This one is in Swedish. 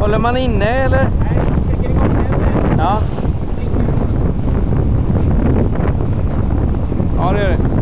Håller man inne eller? Nej, jag steker igång den. Ja. Ja, det gör det.